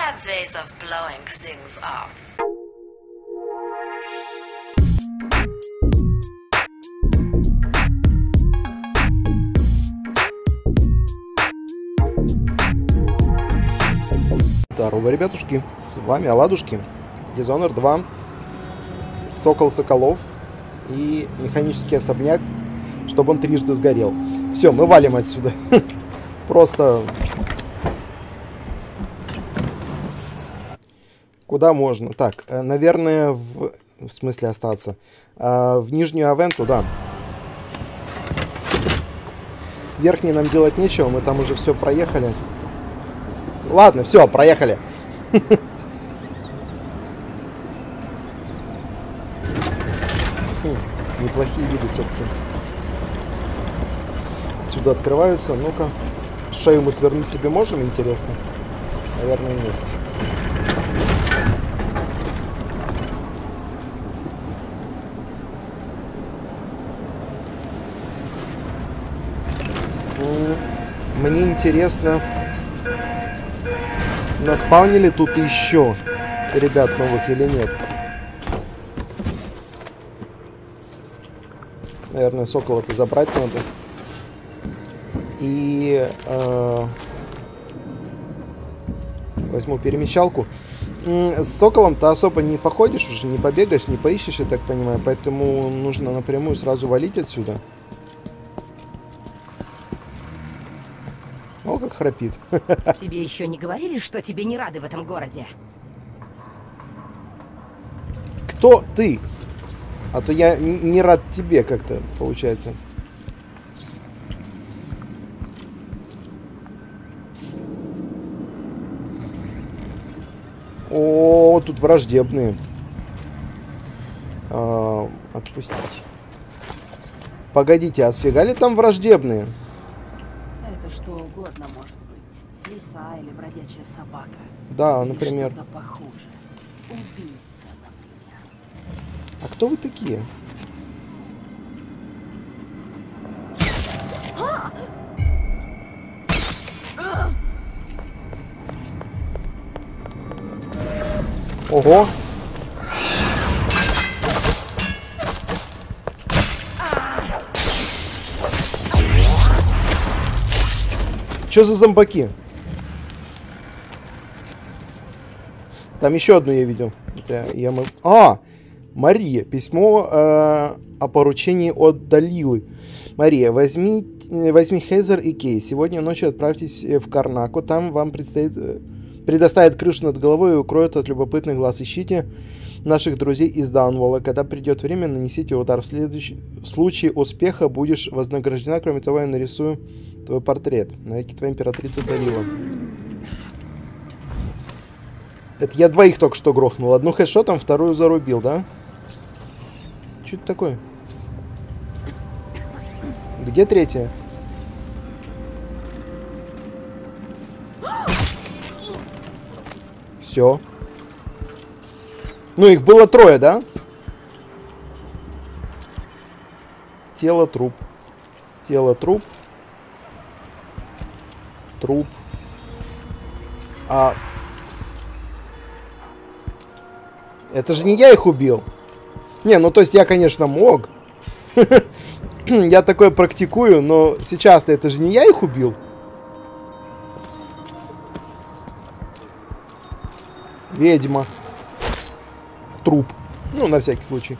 have ways of blowing things up. Здорово, ребятушки, с вами Оладушки, Dishonored 2, Сокол Соколов и механический особняк, чтобы он трижды сгорел. Все, мы валим отсюда. Просто... Куда можно? Так, наверное, в смысле остаться. В Нижнюю Авенту, да. Верхний нам делать нечего, мы там уже все проехали. Ладно, все, проехали. Неплохие виды все-таки. Отсюда открываются. Ну-ка. Шею мы свернуть себе можем, интересно? Наверное, нет. Мне интересно... Наспаунили тут еще ребят новых или нет? Наверное, сокола-то забрать надо. И возьму перемещалку. С соколом-то особо не походишь уже, не побегаешь, не поищешь, я так понимаю. Поэтому нужно напрямую сразу валить отсюда. О, как храпит. Тебе еще не говорили, что тебе не рады в этом городе? Кто ты? А то я не рад тебе как-то, получается. О, тут враждебные. Отпустить. Погодите, а сфига ли там враждебные? Это что угодно может быть. Лиса или бродячая собака. Да, Или например. что-то похуже. Убийца, например. А кто вы такие? Ого! Что за зомбаки? Там еще одну я видел. Это Мария. Письмо о поручении от Далилы. Мария, возьми Хейзер и Кей. Сегодня ночью отправьтесь в Карнаку. Там вам предоставят крышу над головой и укроют от любопытных глаз. Ищите наших друзей из Даунволла. Когда придет время, нанесите удар. В случае успеха будешь вознаграждена. Кроме того, я нарисую твой портрет. Навеки твоя императрица Далила. Это я двоих только что грохнул. Одну хэдшотом, вторую зарубил, да? Что это такое? Где третья? Все. Ну, их было трое, да? Тело, труп. Тело, труп. Труп. Это же не я их убил. Не, ну то есть я, конечно, мог. Я такое практикую, но сейчас-то это же не я их убил. Ведьма. Труп. Ну, на всякий случай.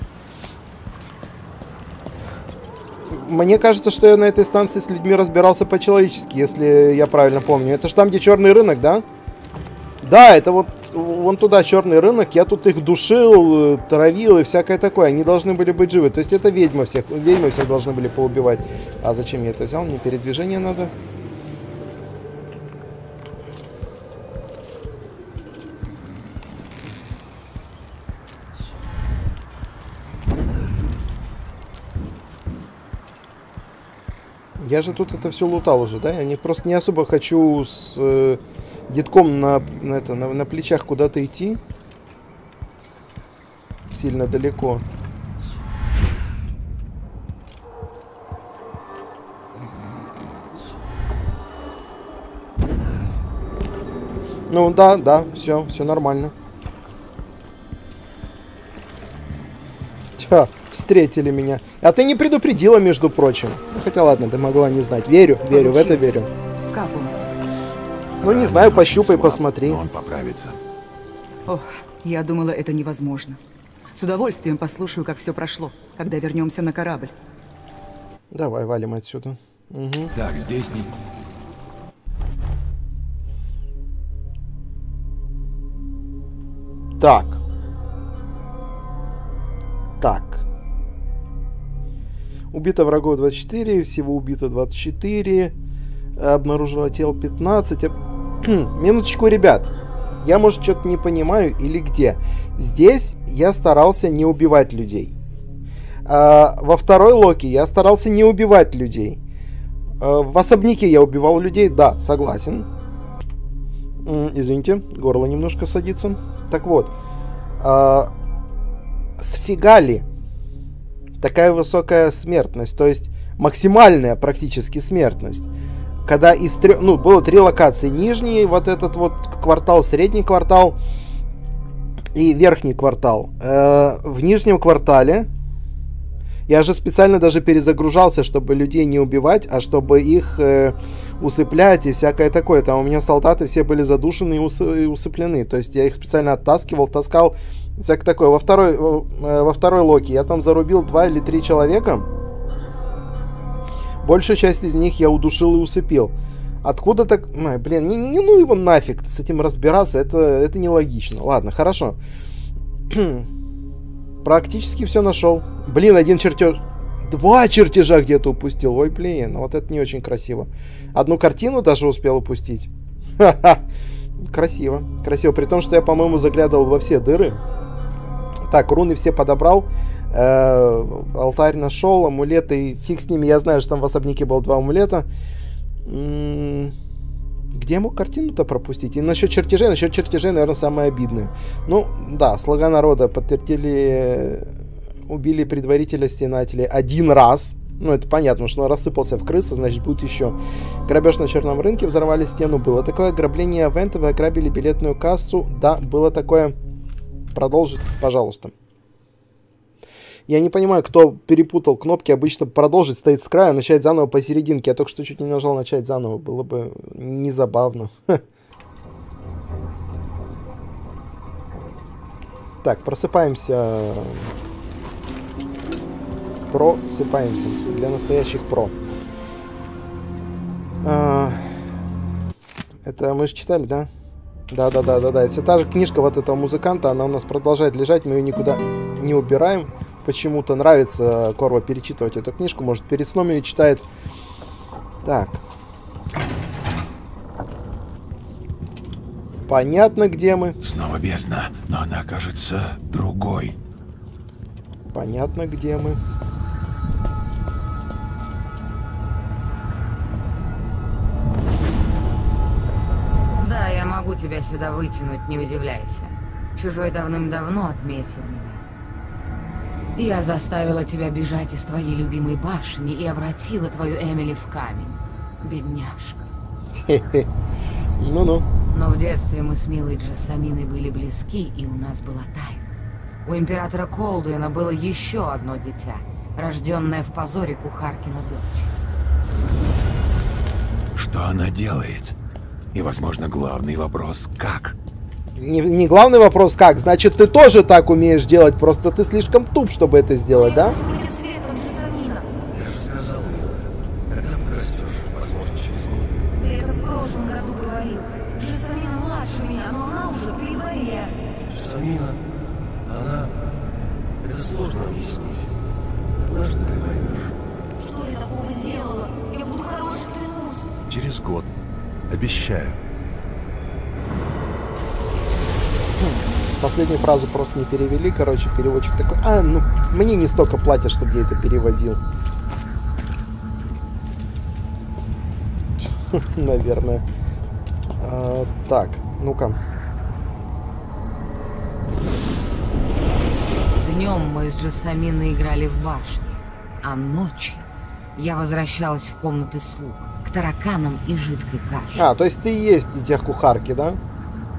Мне кажется, что я на этой станции с людьми разбирался по-человечески, если я правильно помню. Это ж там, где черный рынок, да? Да, это вот вон туда черный рынок. Я тут их душил, травил и всякое такое. Они должны были быть живы. То есть это ведьмы всех должны были поубивать. А зачем я это взял? Мне передвижение надо. Я же тут это все лутал уже, да? Я просто не особо хочу с детком на плечах куда-то идти. Сильно далеко. Ну да, все нормально. Тя, встретили меня. А ты не предупредила, между прочим. Ну, хотя ладно, ты могла не знать. Верю, в это верю. Как он? Ну, не знаю, пощупай, посмотри. Он поправится. Ох, я думала, это невозможно. С удовольствием послушаю, как все прошло, когда вернемся на корабль. Давай, валим отсюда. Угу. Так, здесь не... Так. Убито врагов 24, всего убито 24. Обнаружила тело 15. Минуточку, ребят. Я, может, что-то не понимаю или где. Здесь я старался не убивать людей. Во второй Локи я старался не убивать людей. В особняке я убивал людей, да, согласен. Извините, горло немножко садится. Так вот. Сфига ли такая высокая смертность? То есть максимальная практически смертность. Когда из трех... Ну, было 3 локации. Нижний, вот этот вот квартал, средний квартал и верхний квартал. В нижнем квартале я же специально даже перезагружался, чтобы людей не убивать, а чтобы их усыплять и всякое такое. Там у меня солдаты все были задушены и усыплены. То есть я их специально оттаскивал, таскал. Всякое такое. Во второй Локи я там зарубил 2 или 3 человека. Большую часть из них я удушил и усыпил. Откуда так... Блин, не ну его нафиг с этим разбираться. Это нелогично. Ладно, хорошо. Практически все нашел. Блин, 1 чертеж... 2 чертежа где-то упустил. Ой, блин, вот это не очень красиво. 1 картину даже успел упустить. Ха-ха. Красиво. Красиво. При том, что я, по-моему, заглядывал во все дыры. Так, руны все подобрал. Алтарь нашел, амулеты, фиг с ними. Я знаю, что там в особняке было 2 амулета. Где я мог картину-то пропустить? И насчет чертежей, наверное, самое обидное. Ну, да, слуга народа подтвердили, убили предварителя стенателей 1 раз. Ну, это понятно, что он рассыпался в крысы, значит, будет еще. Грабеж на черном рынке, взорвали стену. Было такое ограбление Авента, вы ограбили билетную кассу. Да, было такое. Продолжить, пожалуйста. Я не понимаю, кто перепутал кнопки. Обычно продолжить стоит с края, начать заново посерединке. Я только что чуть не нажал начать заново. Было бы незабавно. Так, просыпаемся. Просыпаемся. Для настоящих про. Это мы же читали, да? Да. Это все та же книжка вот этого музыканта. Она у нас продолжает лежать. Мы ее никуда не убираем. Почему-то нравится Корво перечитывать эту книжку. Может, перед сном ее читает. Так. Понятно, где мы. Снова бездна, но она кажется другой. Понятно, где мы. Да, я могу тебя сюда вытянуть, не удивляйся. Чужой давным-давно отметил меня. Я заставила тебя бежать из твоей любимой башни и обратила твою Эмили в камень. Бедняжка. Ну-ну. Но в детстве мы с милой Джессаминой были близки, и у нас была тайна. У императора Колдуина было еще одно дитя, рожденное в позоре кухаркина дочь. Что она делает? И, возможно, главный вопрос — как? Не главный вопрос как. Значит, ты тоже так умеешь делать, просто ты слишком туп, чтобы это сделать, да? Я же сказал, когда подрастешь, возможно, через год. Ты это в прошлом году говорил. Джессамина младше меня, но она уже при дворе. Джессамина, она... Это сложно объяснить. Однажды ты поймешь. Что я такого сделала? Я буду хорошей, клянусь. Через год. Обещаю. Последнюю фразу просто не перевели, короче, переводчик такой: ну, мне не столько платят, чтобы я это переводил. Наверное. Так, ну-ка. Днем мы с Джессаминой играли в башне, а ночью я возвращалась в комнаты слуг, к тараканам и жидкой каше. То есть ты и есть дитя кухарки, да?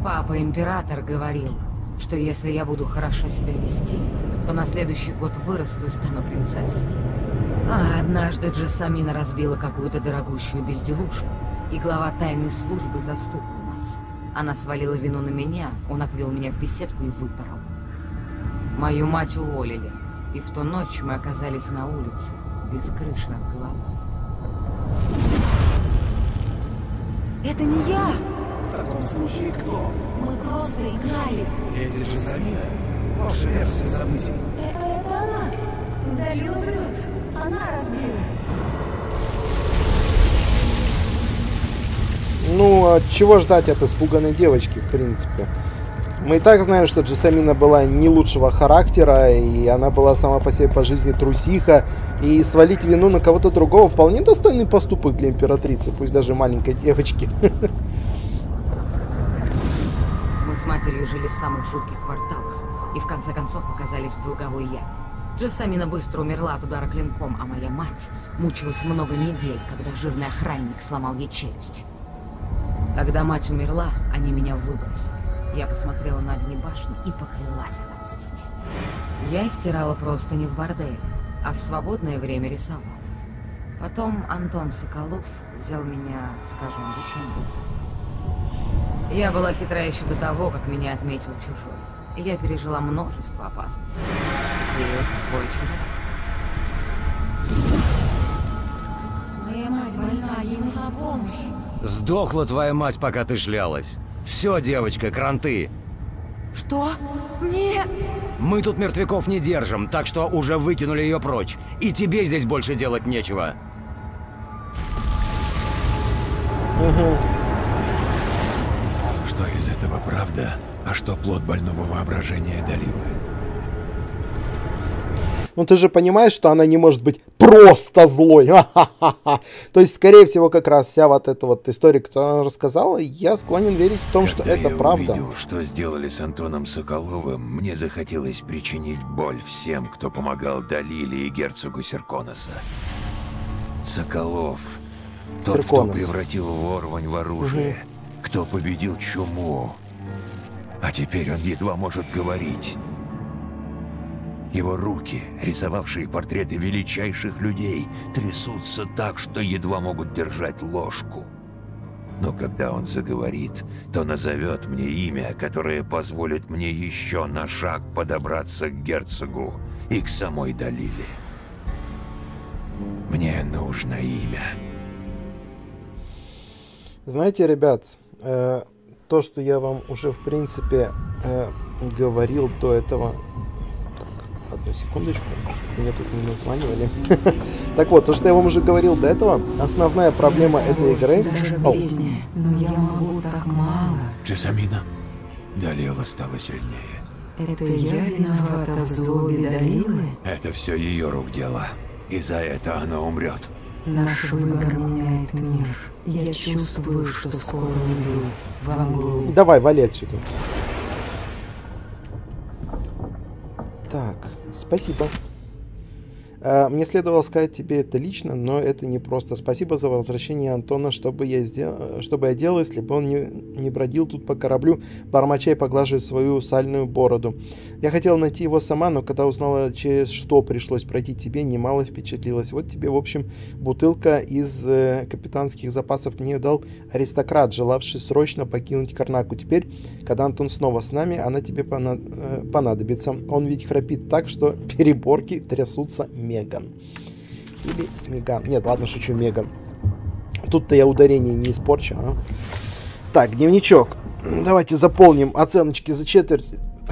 Папа-император говорил, что если я буду хорошо себя вести, то на следующий год вырасту и стану принцессой. А однажды Джессамина разбила какую-то дорогущую безделушку, и глава тайной службы застукал нас. Она свалила вину на меня, он отвел меня в беседку и выпорол. Мою мать уволили, и в ту ночь мы оказались на улице, без крыши над головой. Это не я! В таком случае кто? Мы просто играли. Леди Джессамина? Ваша версия событий. Это она! Далила врет. Она разбила. Ну, а чего ждать от испуганной девочки, в принципе? Мы и так знаем, что Джессамина была не лучшего характера, и она была сама по себе по жизни трусиха, и свалить вину на кого-то другого вполне достойный поступок для императрицы, пусть даже маленькой девочки. Мы с матерью жили в самых жутких кварталах, и в конце концов оказались в долговой яме. Джессамина быстро умерла от удара клинком, а моя мать мучилась много недель, когда жирный охранник сломал ей челюсть. Когда мать умерла, они меня выбросили. Я посмотрела на огни башни и поклялась отомстить. Я стирала простыни в борделе, а в свободное время рисовала. Потом Антон Соколов взял меня, скажем, в ученицы. Я была хитра еще до того, как меня отметил чужой. Я пережила множество опасностей. Теперь больше. Моя мать больна, ей нужна помощь. Сдохла твоя мать, пока ты шлялась. Все, девочка, кранты. Что? Нет! Мы тут мертвяков не держим, так что уже выкинули ее прочь. И тебе здесь больше делать нечего. Что из этого правда, а что плод больного воображения Далилы? Ну ты же понимаешь, что она не может быть просто злой. Ха-ха-ха. То есть, скорее всего, как раз вся вот эта вот история, которую она рассказала, я склонен верить в том, что это правда. Когда я увидел, что сделали с Антоном Соколовым, мне захотелось причинить боль всем, кто помогал Далиле и герцогу Серконоса. Соколов, тот, кто превратил ворвань в оружие, кто победил чуму. А теперь он едва может говорить. Его руки, рисовавшие портреты величайших людей, трясутся так, что едва могут держать ложку. Но когда он заговорит, то назовет мне имя, которое позволит мне еще на шаг подобраться к герцогу и к самой Далиле. Мне нужно имя. Знаете, ребят, то, что я вам уже, в принципе, говорил до этого... Одну секундочку, меня тут не названивали. Так вот, то, что я вам уже говорил до этого, основная проблема этой игры... Но я могу так мало. Джессамина. Далила стала сильнее. Это я виновата в злобе Далилы? Это все ее рук дело. И за это она умрет. Наш выбор меняет мир. Я чувствую, что скоро уйду во мглу. Давай, вали отсюда. Так, спасибо. Мне следовало сказать тебе это лично, но это не просто. Спасибо за возвращение Антона, что бы я делал, если бы он не бродил тут по кораблю, бормоча и поглаживая свою сальную бороду. Я хотела найти его сама, но когда узнала, через что пришлось пройти тебе, немало впечатлилась. Вот тебе, в общем, бутылка из капитанских запасов мне дал аристократ, желавший срочно покинуть Карнаку. Теперь, когда Антон снова с нами, она тебе понадобится. Он ведь храпит так, что переборки трясутся. Меган. Или Меган. Нет, ладно, шучу, Меган. Тут-то я ударение не испорчу, а? Так, дневничок. Давайте заполним оценочки за четверть.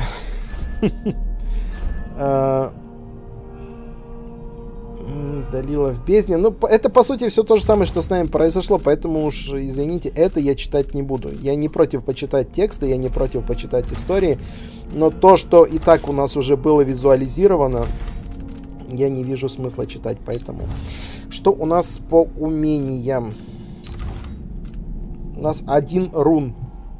Далила в бездне. Ну, это, по сути, все то же самое, что с нами произошло, поэтому уж, извините, это я читать не буду. Я не против почитать тексты, я не против почитать истории, но то, что и так у нас уже было визуализировано, я не вижу смысла читать, поэтому. Что у нас по умениям? У нас 1 рун.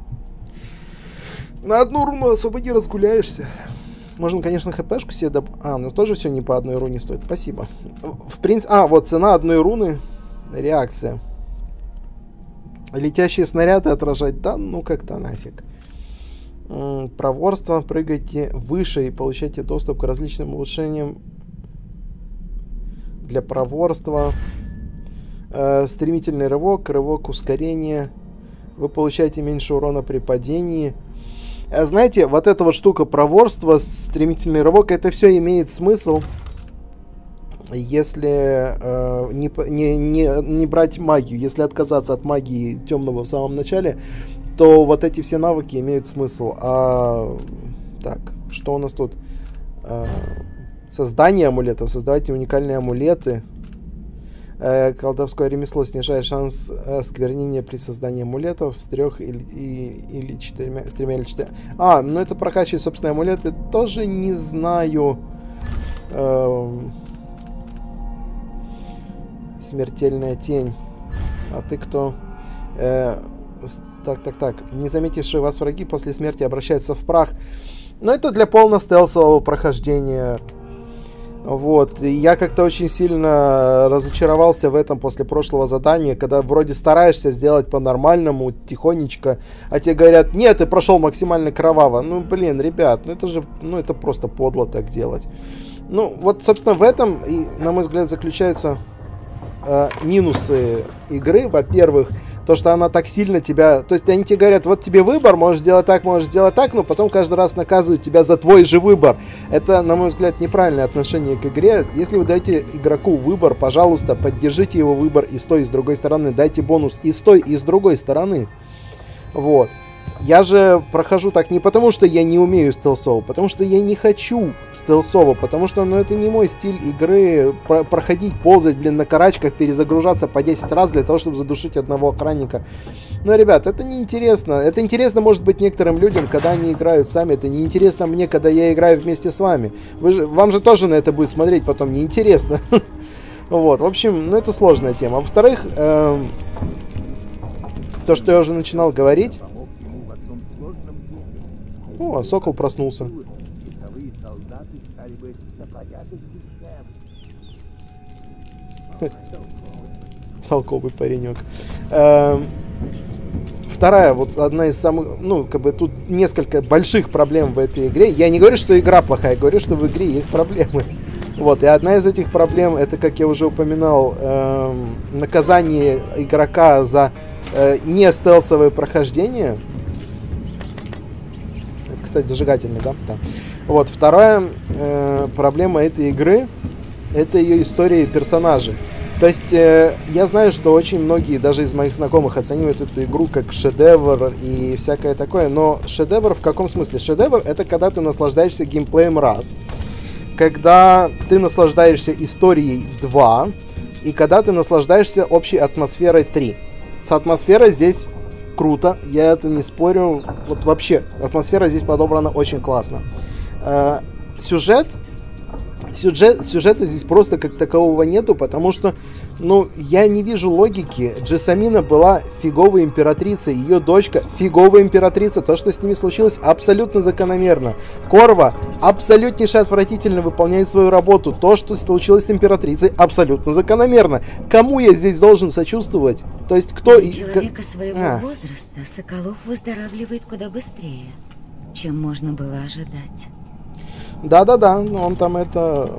На 1 руну особо не разгуляешься. Можно, конечно, хпшку себе но тоже все не по 1 руне стоит. Спасибо. В принципе... вот цена 1 руны. Реакция. Летящие снаряды отражать. Да, ну как-то нафиг. Проворство. Прыгайте выше и получайте доступ к различным улучшениям для проворства. Стремительный рывок. Рывок ускорения. Вы получаете меньше урона при падении. Знаете, вот эта вот штука проворства, стремительный рывок, это все имеет смысл, если не брать магию. Если отказаться от магии темного в самом начале, то вот эти все навыки имеют смысл. Так, что у нас тут? Создание амулетов. Создавайте уникальные амулеты. Колдовское ремесло снижает шанс осквернения при создании амулетов с 3 или 4. С 3 или 4. Ну это прокачивать собственные амулеты. Тоже не знаю. Смертельная тень. А ты кто? Так. Не заметившие вас враги после смерти обращаются в прах. Но это для полного стелсового прохождения. Вот. И я как-то очень сильно разочаровался в этом после прошлого задания, когда вроде стараешься сделать по-нормальному, тихонечко, а тебе говорят: нет, ты прошел максимально кроваво. Ну, блин, ребят, это же, это просто подло так делать. Ну, вот, собственно, в этом, и, на мой взгляд, заключаются минусы игры. Во-первых, то, что она так сильно тебя... То есть они тебе говорят: вот тебе выбор, можешь сделать так, но потом каждый раз наказывают тебя за твой же выбор. Это, на мой взгляд, неправильное отношение к игре. Если вы даете игроку выбор, пожалуйста, поддержите его выбор и с той, и с другой стороны. Дайте бонус и с той, и с другой стороны. Вот. Я же прохожу так не потому, что я не умею стелсово, потому что я не хочу стелсово, потому что, это не мой стиль игры, проходить, ползать, на карачках, перезагружаться по 10 раз для того, чтобы задушить одного охранника. Но, ребят, это неинтересно. Это интересно, может быть, некоторым людям, когда они играют сами. Это неинтересно мне, когда я играю вместе с вами. Вам же тоже на это будет смотреть потом неинтересно. Вот, в общем, это сложная тема. Во-вторых, то, что я уже начинал говорить... О, сокол проснулся. Толковый паренек. Вторая, вот одна из самых, тут несколько больших проблем в этой игре. Я не говорю, что игра плохая, я говорю, что в игре есть проблемы. Вот, и одна из этих проблем, это, как я уже упоминал, наказание игрока за не стелсовое прохождение. Кстати, зажигательный, да? Да. Вот, вторая проблема этой игры — это ее история и персонажи. То есть, я знаю, что очень многие, даже из моих знакомых, оценивают эту игру как шедевр и всякое такое, но шедевр в каком смысле? Шедевр — это когда ты наслаждаешься геймплеем раз, когда ты наслаждаешься историей 2, и когда ты наслаждаешься общей атмосферой 3. С атмосферой здесь... круто, я это не спорю. Вот вообще, атмосфера здесь подобрана очень классно. Сюжета здесь просто как такового нету, потому что, я не вижу логики. Джессамина была фиговой императрицей, ее дочка фиговая императрица. То, что с ними случилось, абсолютно закономерно. Корва абсолютнейше отвратительно выполняет свою работу. То, что случилось с императрицей, абсолютно закономерно. Кому я здесь должен сочувствовать? То есть кто... У человека своего возраста Соколов выздоравливает куда быстрее, чем можно было ожидать. Да-да-да, он там это...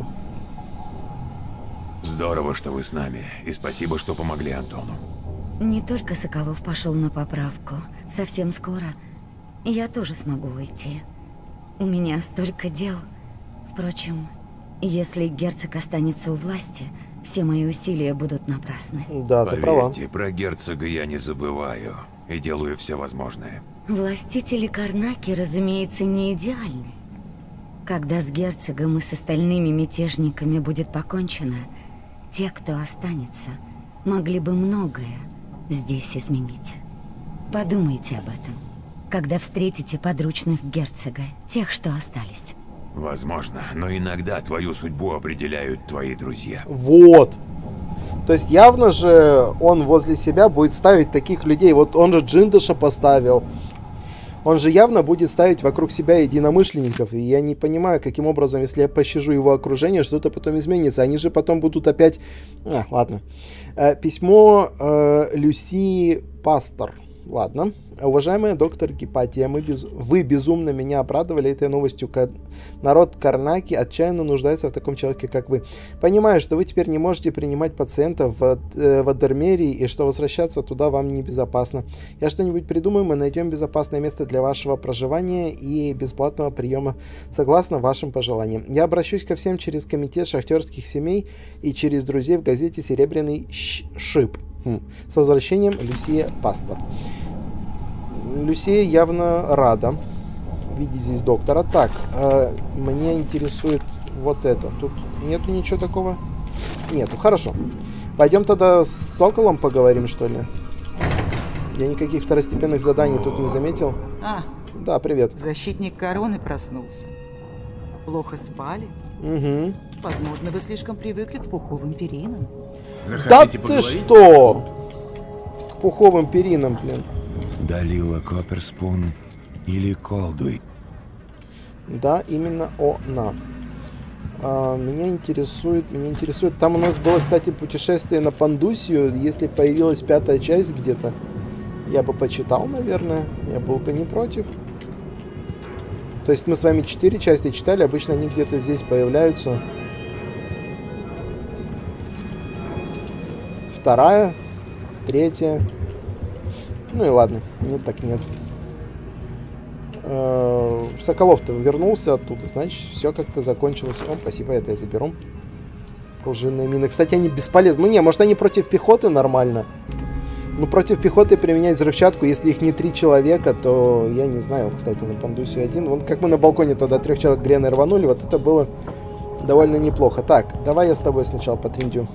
Здорово, что вы с нами, и спасибо, что помогли Антону. Не только Соколов пошел на поправку. Совсем скоро я тоже смогу уйти. У меня столько дел. Впрочем, если герцог останется у власти, все мои усилия будут напрасны. Да, ты права. Поверьте, про герцога я не забываю и делаю все возможное. Властители Карнаки, разумеется, не идеальны. Когда с герцогом и с остальными мятежниками будет покончено, те, кто останется, могли бы многое здесь изменить. Подумайте об этом, когда встретите подручных герцога, тех, что остались. Возможно, но иногда твою судьбу определяют твои друзья. Вот. То есть явно же он возле себя будет ставить таких людей. Вот он же Джиндаша поставил. Он же явно будет ставить вокруг себя единомышленников. И я не понимаю, каким образом, если я пощажу его окружение, что-то потом изменится. Они же потом будут опять... Ладно. Письмо Люси Пастор. Ладно. Уважаемая доктор Гипатия, вы безумно меня обрадовали этой новостью. Народ Карнаки отчаянно нуждается в таком человеке, как вы. Понимаю, что вы теперь не можете принимать пациентов в Адермерии и что возвращаться туда вам небезопасно. Я что-нибудь придумаю, мы найдем безопасное место для вашего проживания и бесплатного приема, согласно вашим пожеланиям. Я обращусь ко всем через комитет шахтерских семей и через друзей в газете «Серебряный шип». С возвращением, Люсия Пастор. Люсия явно рада видеть здесь доктора. Так, меня интересует вот это. Тут нету ничего такого? Нету, хорошо. Пойдем тогда с Соколом поговорим, что ли? Я никаких второстепенных заданий тут не заметил. Да, привет. Защитник короны проснулся. Плохо спали? Угу. Возможно, вы слишком привыкли к пуховым перинам. Да ты что? К пуховым перинам, блин. Далила Копперспун или Колдуй? Да, именно она. Меня интересует, там у нас было, кстати, путешествие на Пандусию. Если появилась 5-я часть где-то, я бы почитал, наверное. Я был бы не против. То есть мы с вами 4 части читали, обычно они где-то здесь появляются. 2-я, 3-я. Ну и ладно, нет так нет. Соколов-то вернулся оттуда, значит, все как-то закончилось. О, спасибо, это я заберу. Пружинные мины. Кстати, они бесполезны. Ну не, может они против пехоты нормально. Ну против пехоты применять взрывчатку, если их не 3 человека, то я не знаю. Вот, кстати, на Пандусию 1. Вон как мы на балконе тогда 3 человек грены рванули, вот это было довольно неплохо. Так, давай я с тобой сначала потриндю.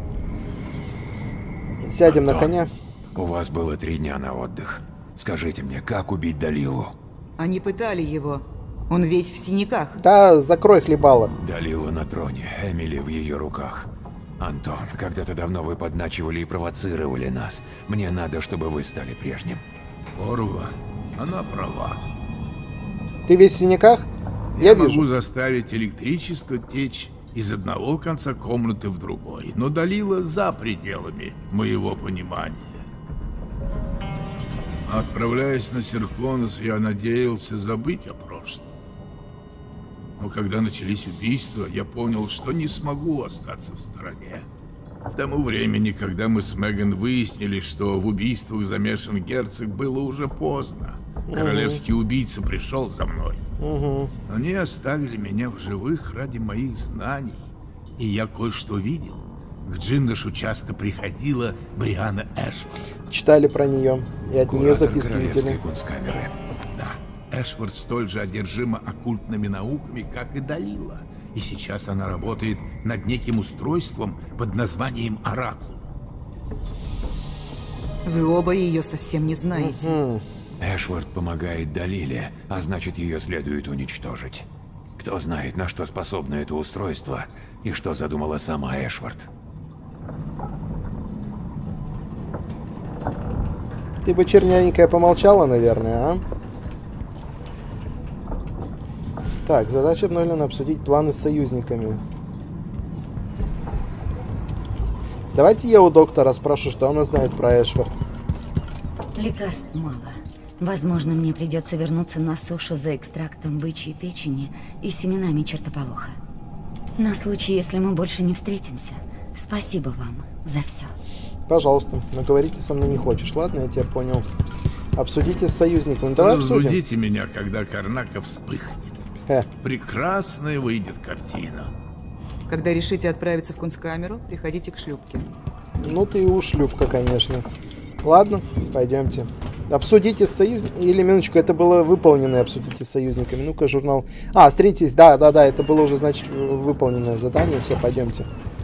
Сядем на коня. У вас было 3 дня на отдых. Скажите мне, как убить Далилу? Они пытали его. Он весь в синяках. Да, закрой хлебало. Далила на троне, Эмили в ее руках. Антон, когда-то давно вы подначивали и провоцировали нас. Мне надо, чтобы вы стали прежним. Орва, она права. Ты весь в синяках? Я могу заставить электричество течь из одного конца комнаты в другой, но Далила за пределами моего понимания. Отправляясь на Серконос, я надеялся забыть о прошлом. Но когда начались убийства, я понял, что не смогу остаться в стороне. К тому времени, когда мы с Меган выяснили, что в убийствах замешан герцог, было уже поздно. Королевский убийца пришел за мной. Они оставили меня в живых ради моих знаний. И я кое-что видел. К Джиндашу часто приходила Брианна Эшвард. Читали про нее. И от нее записки видели. Да, Эшвард столь же одержима оккультными науками, как и Далила. И сейчас она работает над неким устройством под названием Оракул. Вы оба ее совсем не знаете. Эшвард помогает Далиле, а значит, ее следует уничтожить. Кто знает, на что способно это устройство и что задумала сама Эшвард. Ты бы, чернявенькая, помолчала, наверное, а? Так, задача обновлена: обсудить планы с союзниками. Давайте я у доктора спрошу, что она знает про Эшвард. Лекарств мало. Возможно, мне придется вернуться на сушу за экстрактом бычьей печени и семенами чертополоха. На случай, если мы больше не встретимся. Спасибо вам за все. Пожалуйста, но говорите со мной не хочешь, ладно? Я тебя понял. Обсудите с союзником. Давай разбудите меня, когда Карнака вспыхнет. Прекрасная выйдет картина. Когда решите отправиться в кунсткамеру, приходите к шлюпке. Ну ты и у шлюпка, конечно. Ладно, пойдемте. Обсудите с союзниками. Или минуточку, это было выполненное обсудите с союзниками. Ну-ка, журнал. А, встретитесь. Да, это было уже, значит, выполненное задание. Все, пойдемте.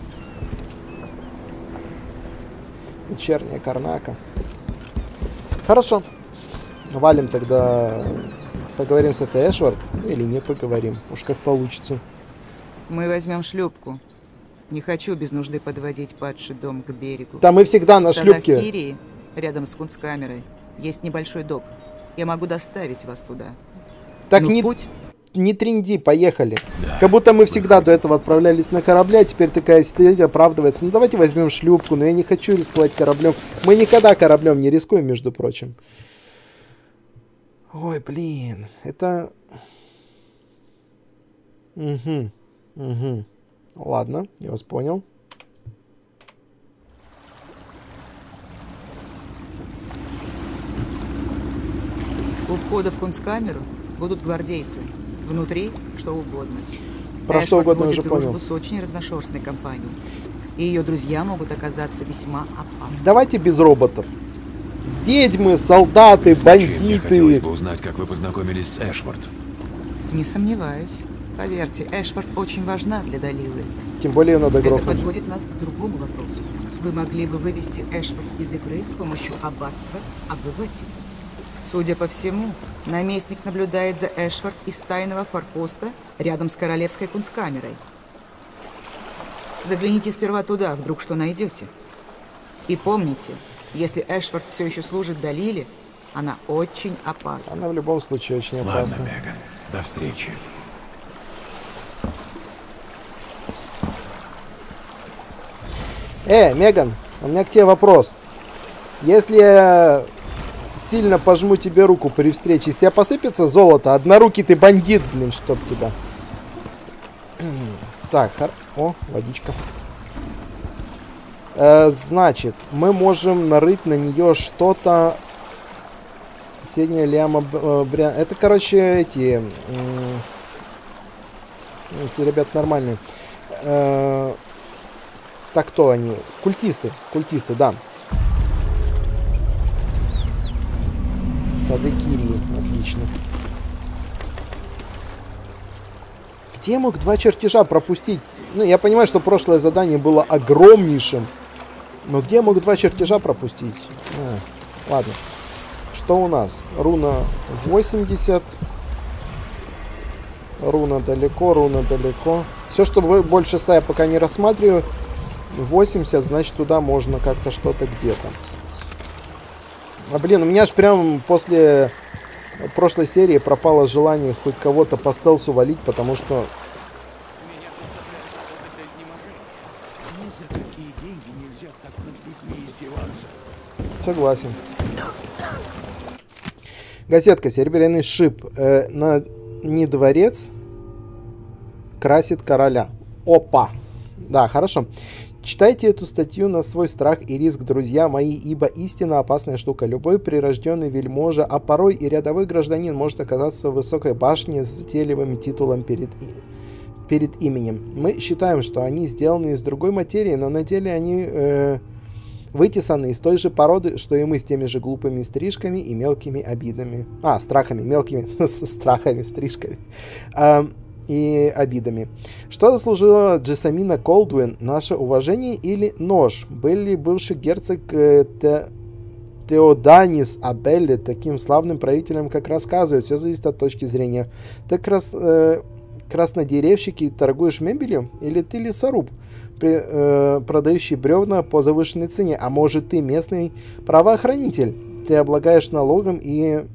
Вечерняя Карнака. Хорошо. Валим тогда. Поговорим с этой Эшвард. Или не поговорим. Уж как получится. Мы возьмем шлюпку. Не хочу без нужды подводить падший дом к берегу. Да мы всегда на шлюпке. В Кирии, рядом с кунсткамерой, есть небольшой док. Я могу доставить вас туда. Так не тринди, поехали. Да, как будто мы всегда до этого отправлялись на корабле, а теперь такая стоит, оправдывается. Ну давайте возьмем шлюпку, но я не хочу рисковать кораблем. Мы никогда кораблем не рискуем, между прочим. Ой, блин, это... Угу. Ладно, я вас понял. У входа в кунсткамеру будут гвардейцы. Внутри что угодно. Про что угодно уже понял. понял. С очень разношерстной компанией. И ее друзья могут оказаться весьма опасны. Давайте без роботов. Ведьмы, солдаты, бандиты. Мне хотелось бы узнать, как вы познакомились с Эшвард. Не сомневаюсь. Поверьте, Эшвард очень важна для Далилы. Тем более надо Это грохнуть. подводит нас к другому вопросу. Вы могли бы вывести Эшвард из игры с помощью аббатства обывателей. Судя по всему, наместник наблюдает за Эшвард из тайного форпоста рядом с королевской кунсткамерой. Загляните сперва туда, вдруг что найдете. И помните, если Эшвард все еще служит Далиле, она очень опасна. Она в любом случае очень опасна. Ладно, Меган, до встречи. Меган, у меня к тебе вопрос. Если я сильно пожму тебе руку при встрече, из тебя посыпется золото? Однорукий ты бандит, блин, чтоб тебя. Так, о, водичка. Значит, мы можем нарыть на нее что-то. Средняя ляма это, короче, эти ребята нормальные. Так, кто они? Культисты, да. Сады Кирии, отлично. Где я мог 2 чертежа пропустить? Ну, я понимаю, что прошлое задание было огромнейшим. Но где я мог 2 чертежа пропустить? Ладно. Что у нас? Руна 80. Руна далеко. Все, что больше 100 я пока не рассматриваю. 80, значит, туда можно как-то что-то где-то. А, блин, у меня аж прям после прошлой серии пропало желание хоть кого-то по стелсу валить, потому что... Согласен. Газетка. Серебряный шип. Не дворец красит короля. Опа. Да, хорошо. Читайте эту статью на свой страх и риск, друзья мои, ибо истинно опасная штука. Любой прирожденный вельможа, а порой и рядовой гражданин может оказаться в высокой башне с затейливым титулом перед именем. Мы считаем, что они сделаны из другой материи, но на деле они вытесаны из той же породы, что и мы, с теми же глупыми стрижками и мелкими обидами. Страхами, мелкими страхами, стрижками. И обидами. Что заслужила Джессамина Колдуин? Наше уважение или нож? Был ли бывший герцог Теоданис Абелли таким славным правителем, как рассказывают? Все зависит от точки зрения. Ты краснодеревщики торгуешь мебелью? Или ты лесоруб, продающий бревна по завышенной цене? А может, ты местный правоохранитель? Ты облагаешь налогом и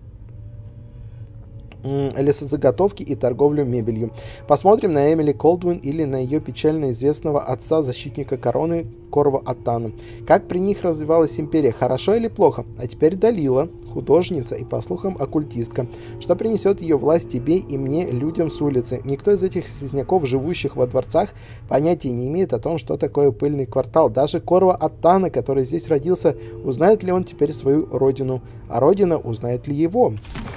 лесозаготовки и торговлю мебелью. Посмотрим на Эмили Колдуин или на ее печально известного отца, защитника короны Корва Аттана. Как при них развивалась империя, хорошо или плохо? А теперь Далила, художница и, по слухам, оккультистка. Что принесет ее власть тебе и мне, людям с улицы? Никто из этих стесняков, живущих во дворцах, понятия не имеет о том, что такое пыльный квартал. Даже Корва Аттана, который здесь родился, узнает ли он теперь свою родину? А родина узнает ли его?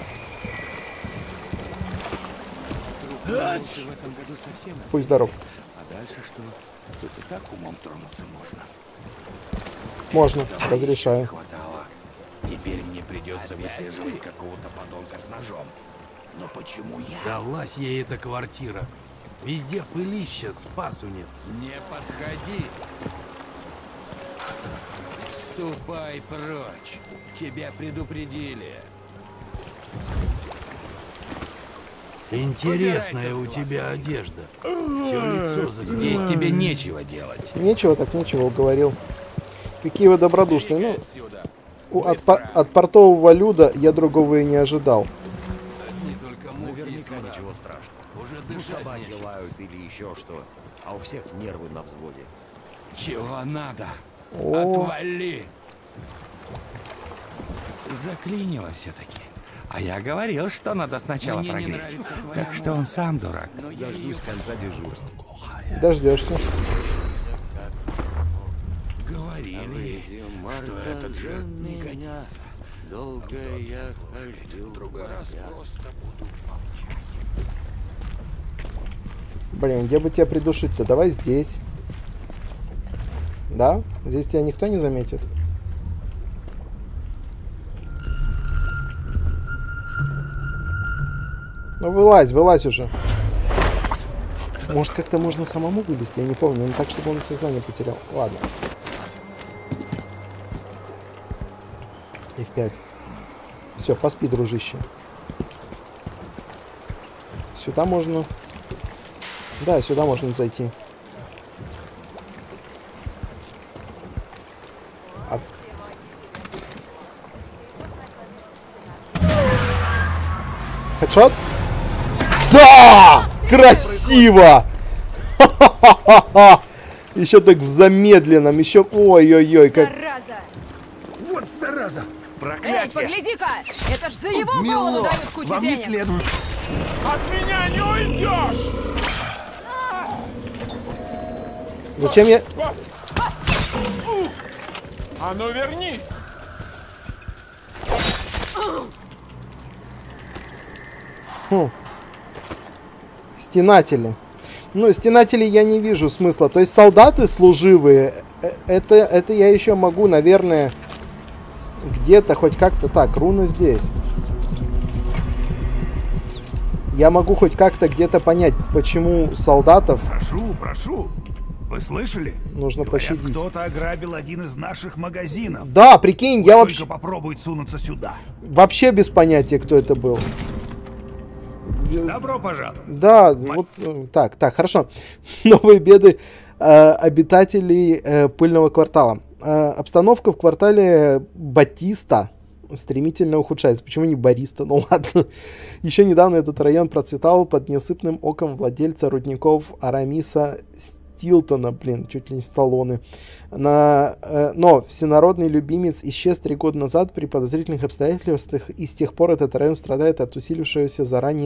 Будь здоров. А дальше что? Тут и так умом тронуться можно. Можно, разрешаю. Теперь мне придется выслеживать какого-то подонка с ножом. Но почему я? Далась ей эта квартира. Везде пылище, спасу нет. Не подходи. Ступай прочь. Тебя предупредили. Интересная у тебя одежда. Все лицо здесь тебе нечего делать. Нечего так нечего, уговорил. Какие вы добродушные. Ну, от портового люда я другого и не ожидал. Не только наверняка ничего страшного. Уже дышать собаки лают или еще что. А у всех нервы на взводе. Чего надо? Отвали! Заклинило все-таки. А я говорил, что надо сначала прогреть. Так что он сам дурак. Дождусь конца дежурства. Дождешься. Говорили, что этот же не годится. Долго я хожу. В другой раз просто буду молчать. Блин, где бы тебя придушить-то? Давай здесь. Да? Здесь тебя никто не заметит. Ну вылазь, вылазь уже. Может, как-то можно самому вылезти? Я не помню. Ну так, чтобы он сознание потерял. Ладно. F5. Все, поспи, дружище. Сюда можно... Да, сюда можно зайти. Хедшот? Да! Красиво! Еще так в замедленном, еще... Ой-ой-ой, как... Зараза! Вот зараза! Эй, погляди-ка! Это ж за его голову дают кучу вам денег! Не следует. От меня не уйдешь! Зачем я... А ну вернись! Хм. Стенатели. Ну, стенатели я не вижу смысла. То есть солдаты служивые, это я еще могу, наверное, где-то хоть как-то... Так, руна здесь. Я могу хоть как-то где-то понять, почему солдатов... Прошу. Вы слышали? Нужно пощадить. Кто-то ограбил один из наших магазинов. Да, прикинь, я вообще... попробует сунуться сюда. Вообще без понятия, кто это был. Добро пожаловать. Да, вот так, хорошо. Новые беды обитателей пыльного квартала. Обстановка в квартале Батиста стремительно ухудшается. Почему не Бариста? Ну ладно. Еще недавно этот район процветал под неусыпным оком владельца рудников Арамиса Стилтона, блин, чуть ли не Сталлоне. Но всенародный любимец исчез 3 года назад при подозрительных обстоятельствах, и с тех пор этот район страдает от усилившегося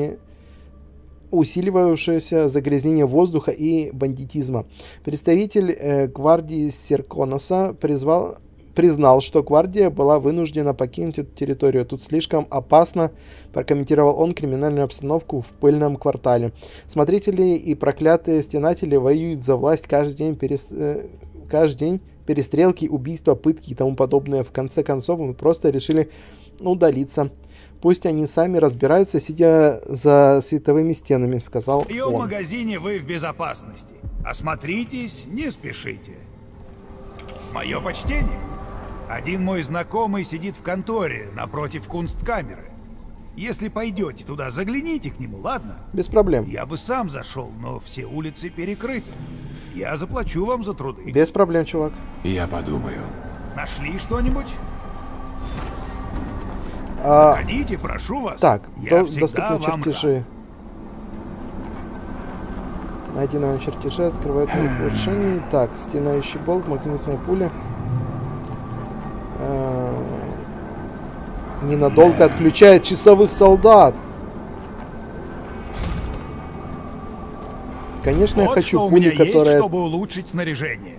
загрязнения воздуха и бандитизма. Представитель гвардии Серконоса признал, что гвардия была вынуждена покинуть эту территорию. Тут слишком опасно, прокомментировал он криминальную обстановку в пыльном квартале. Смотрители и проклятые стенатели воюют за власть каждый день, перестрелки, убийства, пытки и тому подобное. В конце концов мы просто решили удалиться. Пусть они сами разбираются, сидя за световыми стенами, сказал В ее он. магазине вы в безопасности. Осмотритесь, не спешите. Мое почтение. Один мой знакомый сидит в конторе напротив кунсткамеры. Если пойдете туда, загляните к нему, ладно? Без проблем. Я бы сам зашел, но все улицы перекрыты. Я заплачу вам за труды. Без проблем, чувак. Я подумаю. Нашли что-нибудь? Заходите, прошу вас. Так, Я доступны чертежи. Найди новые чертежи, открывают улучшение. Так, стенающий болт, магнитная пуля. Ненадолго отключает часовых солдат. Конечно, вот я хочу что пули, у меня которая... есть, чтобы улучшить снаряжение.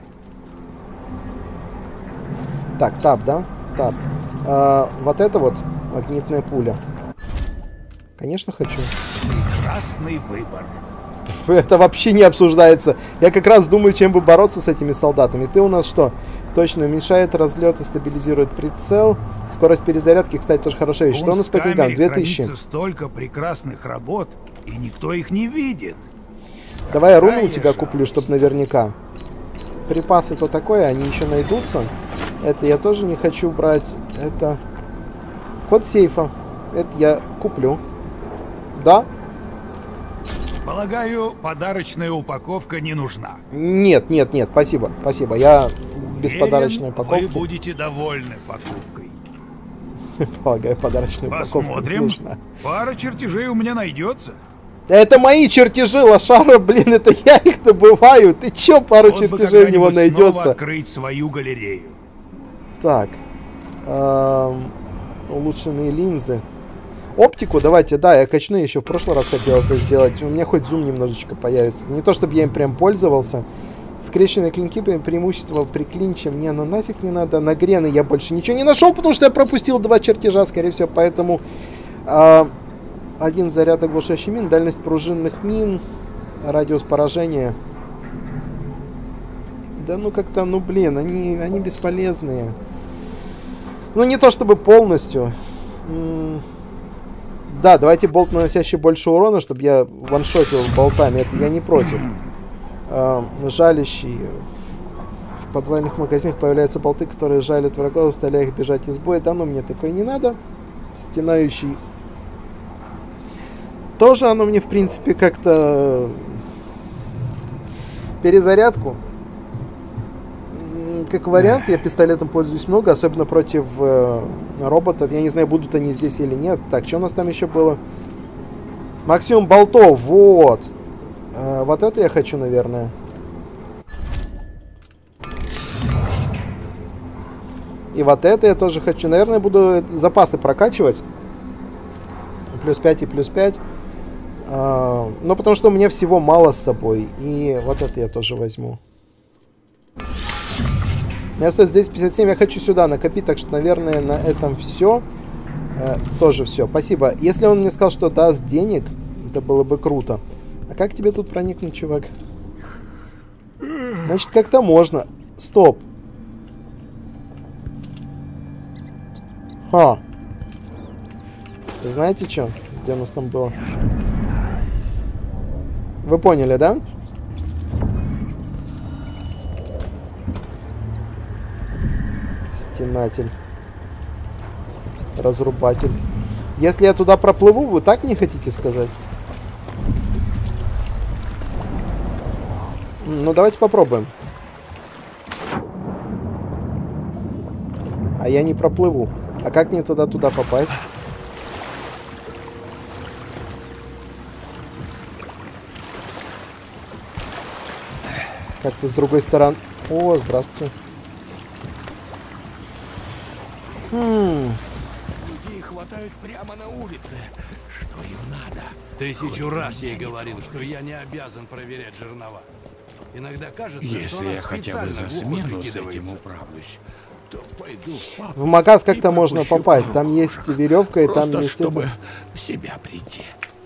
Так, тап, да? Тап. Вот это вот магнитная пуля. Конечно, хочу. Прекрасный выбор. Это вообще не обсуждается. Я как раз думаю, чем бы бороться с этими солдатами. Ты у нас что? Точно уменьшает разлет и стабилизирует прицел. Скорость перезарядки, кстати, тоже хорошая вещь. Что у нас по деньгам? 2000. Столько прекрасных работ, и никто их не видит. Давай я руну у тебя куплю, чтобы наверняка. Припасы то такое, они еще найдутся. Это я тоже не хочу брать. Это код сейфа. Это я куплю. Да? Полагаю, подарочная упаковка не нужна. Нет, спасибо. Я без подарочной упаковки. Вы будете довольны покупкой. Полагаю, подарочная упаковка не нужна. Пара чертежей у меня найдется. Это мои чертежи, лошара, блин, это я их добываю. Ты чё, пару чертежей у него найдется? Открыть свою галерею. Так. Улучшенные линзы. Оптику давайте, да, я качну, еще в прошлый раз хотел это сделать. У меня хоть зум немножечко появится. Не то, чтобы я им прям пользовался. Скрещенные клинки, преимущество при клинче мне оно нафиг не надо. На грены я больше ничего не нашел, потому что я пропустил 2 чертежа, скорее всего. Поэтому 1 заряд оглушающий мин, дальность пружинных мин, радиус поражения. Да ну как-то, ну блин, они бесполезные. Ну не то чтобы полностью. Да, давайте болт, наносящий больше урона, чтобы я ваншотил болтами. Это я не против. Жалящий. В подвальных магазинах появляются болты, которые жалят врагов, заставляя их бежать из боя. Да ну мне такое не надо. Стенающий. Тоже оно мне, в принципе, как-то... Перезарядку. Как вариант, я пистолетом пользуюсь много, особенно против роботов. Я не знаю, будут они здесь или нет. Так, что у нас там еще было? Максимум болтов, вот. Вот это я хочу, наверное. И вот это я тоже хочу. Наверное, буду запасы прокачивать. Плюс 5 и плюс 5. Ну, потому что у меня всего мало с собой. И вот это я тоже возьму. У меня остается здесь 57. Я хочу сюда накопить. Так что, наверное, на этом все. Тоже все. Спасибо. Если он мне сказал, что даст денег, это было бы круто. А как тебе тут проникнуть, чувак? Значит, как-то можно. Стоп. Ха. Знаете что? Где у нас там было? Вы поняли, да? Стенатель. Разрубатель. Если я туда проплыву, вы так не хотите сказать? Ну, давайте попробуем. А я не проплыву. А как мне тогда туда попасть? Как-то с другой стороны. О, здравствуйте. Людей хватают прямо на улице. Что им надо? 1000 раз ей говорил, что я не обязан проверять жернова. Иногда кажется, что Если она я хотя бы за специально глухо смену с этим прикидывается. управлюсь, то пойду в паб В магаз как-то и можно пропущу попасть. круг. Там есть веревка, и там Просто есть... чтобы в себя прийти.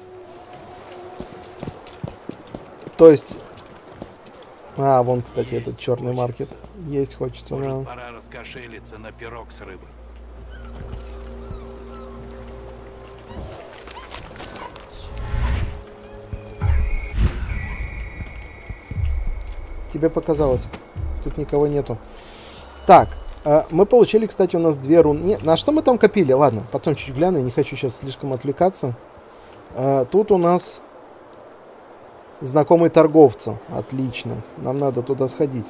То есть... А, вон, кстати, этот черный маркет. Есть хочется. Может, Но... пора раскошелиться на пирог с рыбой. Тебе показалось. Тут никого нету. Так, мы получили, кстати, у нас 2 руны. На что мы там копили? Ладно, потом чуть гляну. Я не хочу сейчас слишком отвлекаться. Тут у нас знакомый торговца. Отлично. Нам надо туда сходить.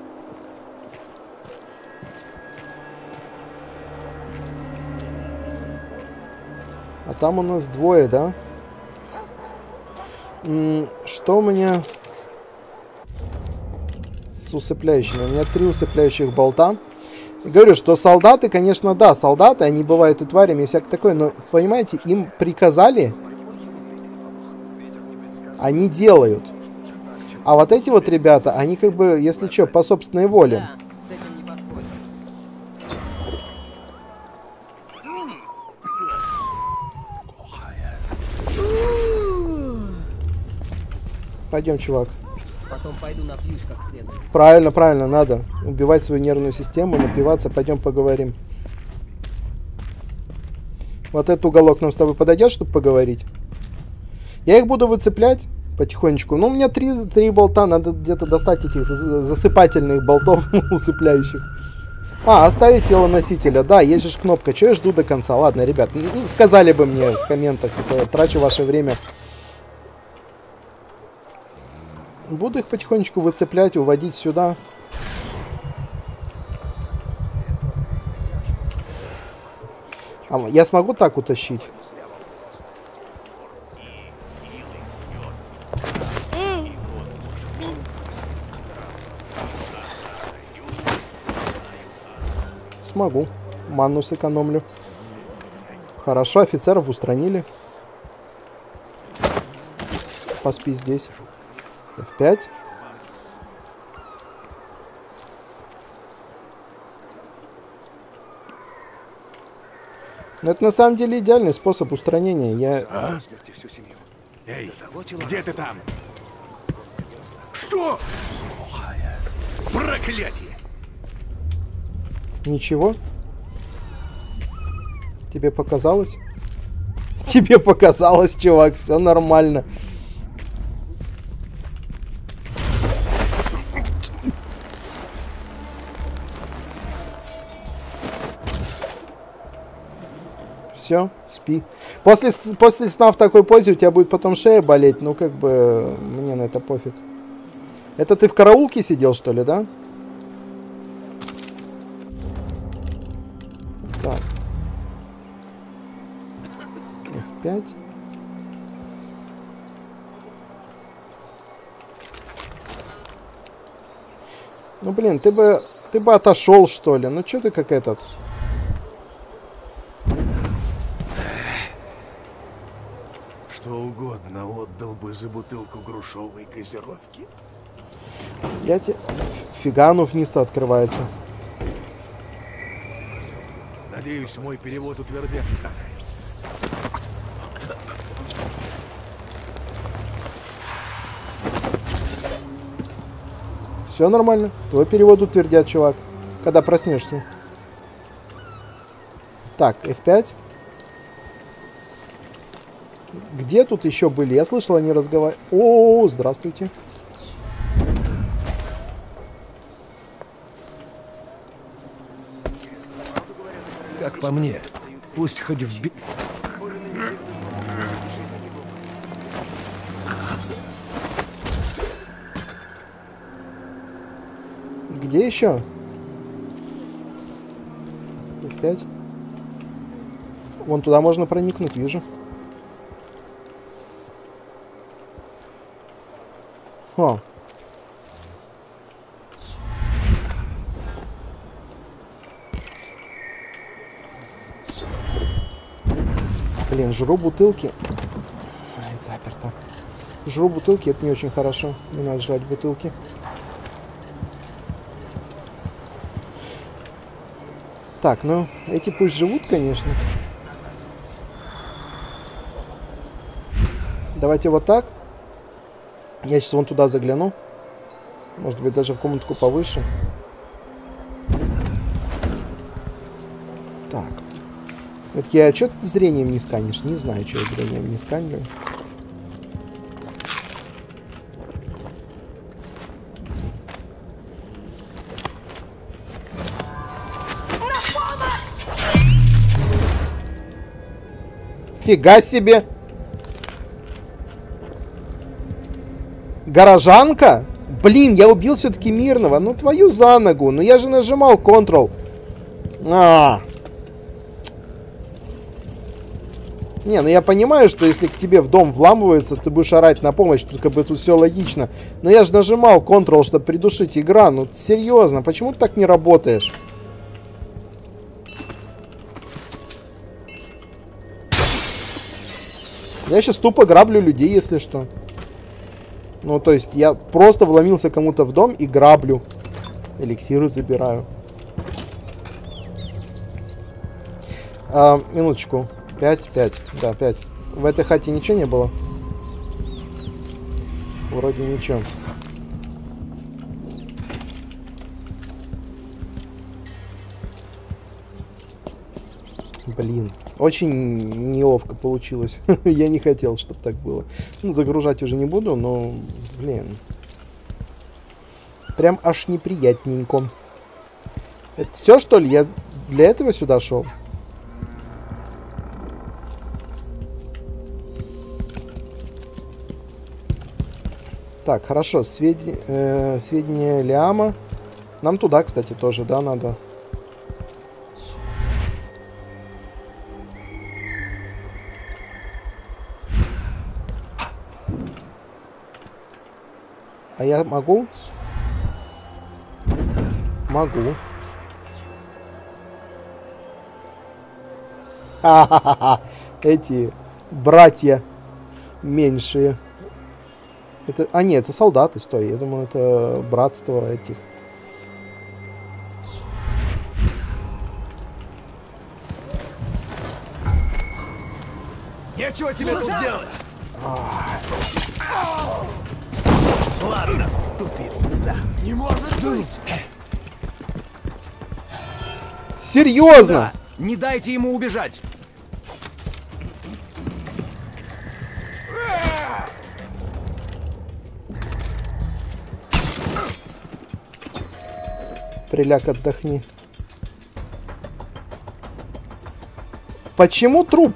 А там у нас 2, да? Что у меня... с усыпляющими. У меня 3 усыпляющих болта. И говорю, что солдаты, конечно, да, солдаты, они бывают и тварями, и всякое такое, но, понимаете, им приказали, они делают. А вот эти вот ребята, они как бы, если что, по собственной воле. Пойдем, чувак. Потом пойду напьюсь как следует. Правильно, правильно, надо убивать свою нервную систему, напиваться. Пойдем поговорим. Вот этот уголок нам с тобой подойдет, чтобы поговорить? Я их буду выцеплять потихонечку. Ну, у меня 3 болта, надо где-то достать этих засыпательных болтов усыпляющих. А, оставить тело носителя. Да, есть же кнопка. Чего я жду до конца? Ладно, ребят, сказали бы мне в комментах, я трачу ваше время. Буду их потихонечку выцеплять, уводить сюда. Я смогу так утащить? Смогу. Манну сэкономлю. Хорошо, офицеров устранили. Поспи здесь. F5. Но это на самом деле идеальный способ устранения. Я... Эй, где ты там? Что? Проклятие! Ничего? Тебе показалось? Тебе показалось, чувак, все нормально. Все, спи. После сна в такой позе у тебя будет потом шея болеть. Ну, как бы, мне на это пофиг. Это ты в караулке сидел, что ли, да? Так. F5. Ну, блин, ты бы отошел, что ли. Ну, что ты как этот... Что угодно отдал бы за бутылку грушевой газировки. Я тебе... Фига, оно вниз-то открывается. Надеюсь, мой перевод утвердят. Все нормально. Твой перевод утвердят, чувак. Когда проснешься. Так, F5. Где тут еще были? Я слышал, они разговаривали. О, здравствуйте. Как по мне, пусть хоть в... Где еще? F5. Вон туда можно проникнуть, вижу. О. Блин, жру бутылки. Ай, заперто. Жру бутылки, это не очень хорошо. Не надо жрать бутылки. Так, ну, эти пусть живут, конечно. Давайте вот так. Я сейчас вон туда загляну. Может быть, даже в комнатку повыше. Так. Вот я... Что ты зрением не сканишь? Не знаю, что я зрением не сканирую. Фига себе! Горожанка? Блин, я убил все-таки мирного. Ну, твою за ногу. Ну, я же нажимал Ctrl. Не, ну я понимаю, что если к тебе в дом вламываются, ты будешь орать на помощь. Тут как бы тут все логично. Но я же нажимал Ctrl, чтобы придушить игра. Ну, серьезно, почему ты так не работаешь? Я сейчас тупо граблю людей, если что. Ну, то есть, я просто вломился кому-то в дом и граблю. Эликсиры забираю. Минуточку. 5, 5. Да, 5. В этой хате ничего не было? Вроде ничего. Блин. Очень неловко получилось. Я не хотел, чтобы так было. Ну, загружать уже не буду, но, блин. Прям аж неприятненько. Это все, что ли? Я для этого сюда шел? Так, хорошо. Сведения Лиама. Нам туда, кстати, тоже, да, надо. А я могу? Могу. Эти братья меньшие. Это, нет, это солдаты, стой. Я думаю, это братство этих. Нечего тебе тут делать. Ладно, тупица. Не может быть. Серьезно? Да, не дайте ему убежать. Приляг, отдохни. Почему труп?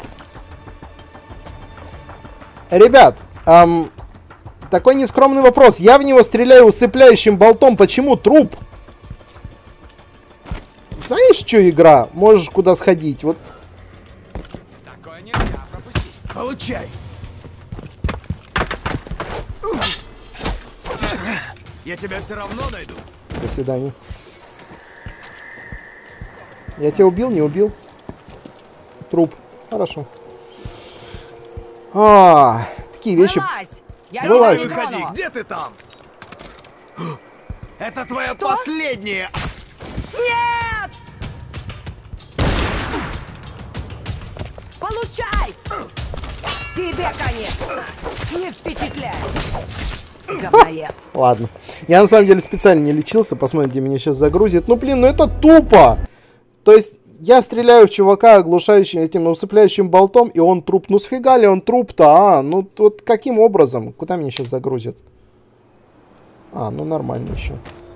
Ребят, такой нескромный вопрос. Я в него стреляю усыпляющим болтом. Почему труп? Знаешь, что игра? Можешь куда сходить. Вот. Такое нельзя пропустить. Получай. Я тебя все равно найду. До свидания. Я тебя убил, не убил? Труп. Хорошо. Такие вещи. Вылазь! Я Вылазь. не выходи, где ты там? Это твоя последняя. Нет! Получай! Тебе, конечно! Не впечатляй! Говноед. Ладно. Я на самом деле специально не лечился. Посмотрим, где меня сейчас загрузит. Ну, блин, ну это тупо. То есть, я стреляю в чувака оглушающим этим усыпляющим болтом, и он труп. Ну, сфига ли он труп-то, Ну, вот каким образом? Куда меня сейчас загрузит? Ну, нормально еще.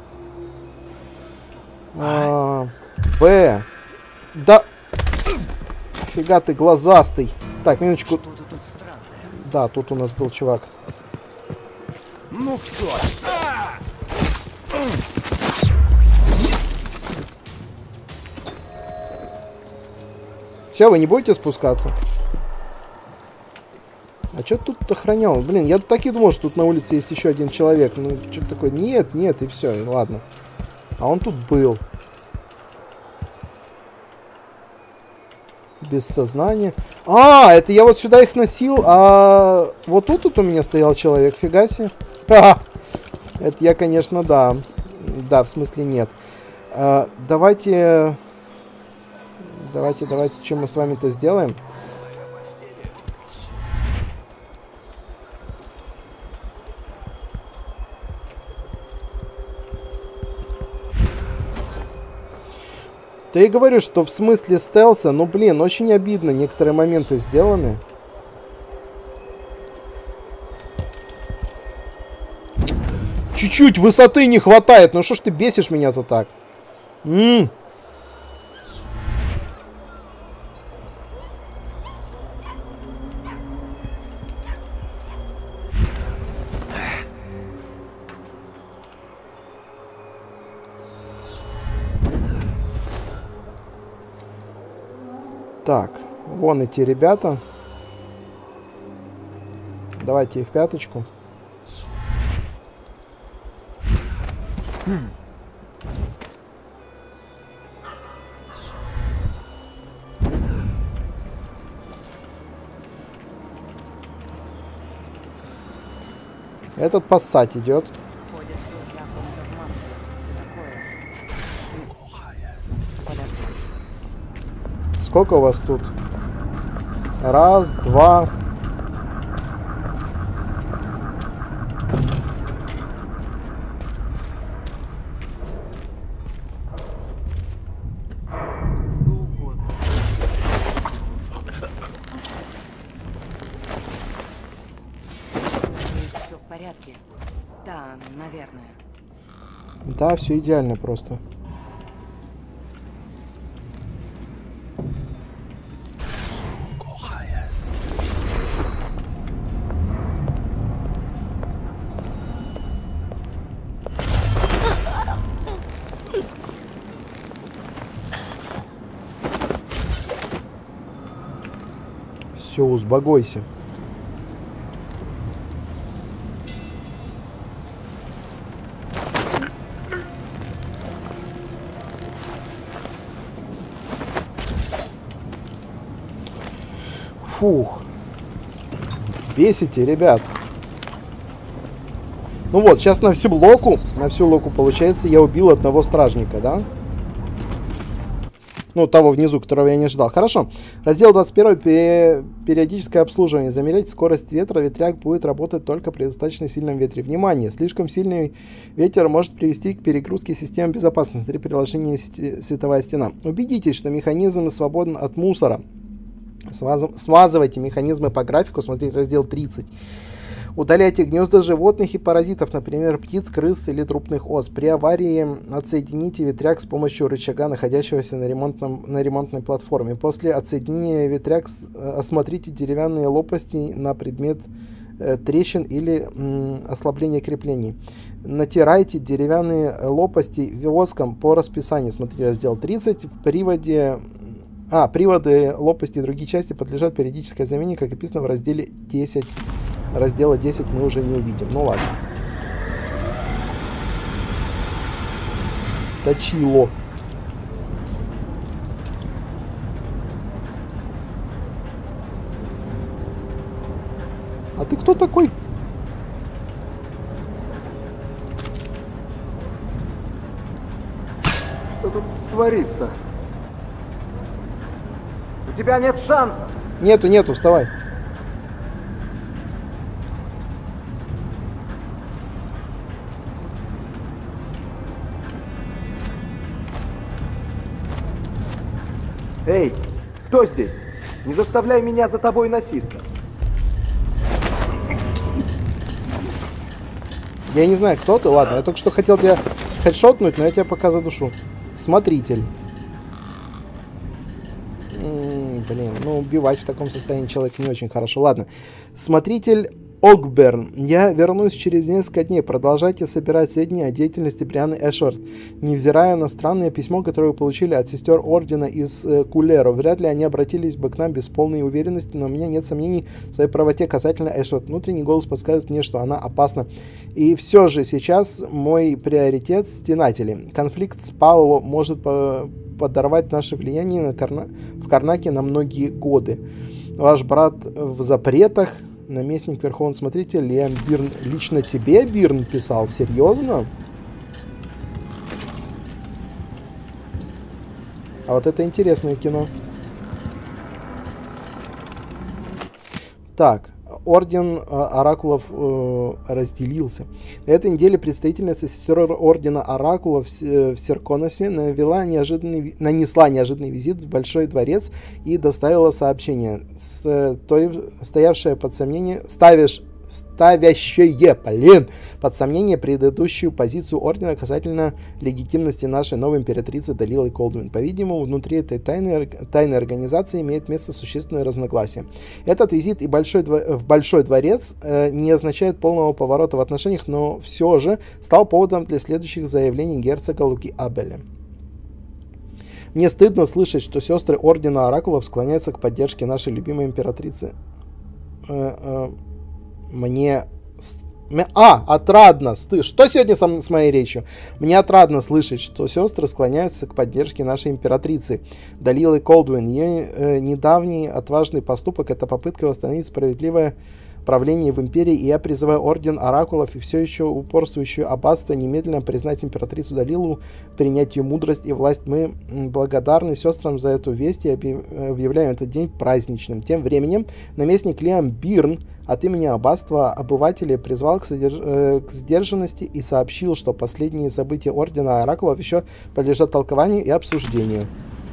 Б. Да. Фига ты глазастый. Так, минуточку. Да, тут у нас был чувак. Ну все. Все, вы не будете спускаться? А что тут охранял? Блин, я так и думал, что тут на улице есть еще один человек. Ну, что-то такое. Нет, нет, и все, и ладно. А он тут был. Без сознания. Это я вот сюда их носил, а вот тут у меня стоял человек. Фига себе. Это я, конечно, да. Да, в смысле нет. Давайте, что мы с вами-то сделаем? Да и говорю, что в смысле стелса, ну блин, очень обидно, некоторые моменты сделаны. Чуть-чуть высоты не хватает, ну что ж ты бесишь меня-то так? Так, вон эти ребята. Давайте их в пяточку. Этот поссать идет. Сколько у вас тут? Раз, два. Все в порядке. Да, наверное. Да, все идеально просто. Все, успокойся. Фух. Бесите, ребят. Ну вот, сейчас на всю локу, получается, я убил одного стражника, да? Ну, того внизу, которого я не ждал. Хорошо. Раздел 21. Периодическое обслуживание. Замерять скорость ветра. Ветряк будет работать только при достаточно сильном ветре. Внимание! Слишком сильный ветер может привести к перегрузке системы безопасности при приложении световая стена. Убедитесь, что механизм свободен от мусора. Смазывайте механизмы по графику. Смотрите раздел 30. Удаляйте гнезда животных и паразитов, например, птиц, крыс или трупных ос. При аварии отсоедините ветряк с помощью рычага, находящегося на ремонтной платформе. После отсоединения ветряк осмотрите деревянные лопасти на предмет трещин или ослабления креплений. Натирайте деревянные лопасти воском по расписанию. Смотрите раздел 30. В приводе... приводы, лопасти и другие части подлежат периодической замене, как описано в разделе 10. Раздела 10 мы уже не увидим. Ну ладно. Точило. А ты кто такой? Что тут творится? У тебя нет шанса. Нету, вставай. Эй, кто здесь? Не заставляй меня за тобой носиться. Я не знаю, кто ты. Ладно, я только что хотел тебя хедшотнуть, но я тебя пока задушу. Смотритель. Блин, ну убивать в таком состоянии человека не очень хорошо. Ладно. Смотритель Огберн. Я вернусь через несколько дней. Продолжайте собирать сведения о деятельности Брианы Эшвард. Невзирая на странное письмо, которое вы получили от сестер Ордена из Кулеро, вряд ли они обратились бы к нам без полной уверенности, но у меня нет сомнений в своей правоте касательно Эшвард. Внутренний голос подсказывает мне, что она опасна. И все же сейчас мой приоритет — стенатели. Конфликт с Пауло может подорвать наше влияние в Карнаке на многие годы. Ваш брат в запретах. Наместник Верховного Смотрителя Лиам Бирн. Лично тебе Бирн писал? Серьезно? А вот это интересное кино. Так. Орден Оракулов разделился. На этой неделе представительница сестер Ордена Оракулов в Серконосе нанесла неожиданный визит в Большой дворец и доставила сообщение, ставящее под сомнение предыдущую позицию Ордена касательно легитимности нашей новой императрицы Далилы Колдуин. По-видимому, внутри этой тайной организации имеет место существенное разногласие. Этот визит в Большой дворец не означает полного поворота в отношениях, но все же стал поводом для следующих заявлений герцога Луки Абеля. Мне стыдно слышать, что сестры Ордена Оракулов склоняются к поддержке нашей любимой императрицы. Мне... отрадно. Что сегодня с моей речью? Мне отрадно слышать, что сестры склоняются к поддержке нашей императрицы Далилы Колдуин. Ее недавний отважный поступок — это попытка восстановить справедливое правление в империи, и я призываю Орден Оракулов и все еще упорствующее аббатство немедленно признать императрицу Далилу, принять ее мудрость и власть. Мы благодарны сестрам за эту весть и объявляем этот день праздничным. Тем временем наместник Лиам Бирн от имени аббатства обывателей призвал к сдержанности и сообщил, что последние события Ордена Оракулов еще подлежат толкованию и обсуждению.